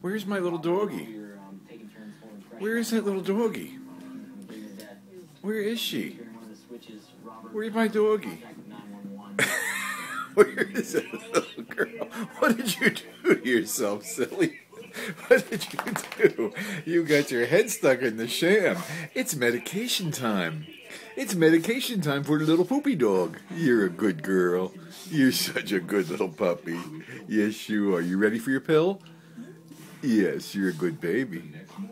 Where's my little doggy? Where is that little doggy? Where is she? Where's my doggy? Where is that little girl? What did you do to yourself, silly? What did you do? You got your head stuck in the sham. It's medication time. It's medication time for the little poopy dog. You're a good girl. You're such a good little puppy. Yes, you are. You ready for your pill? Yes, you're a good baby.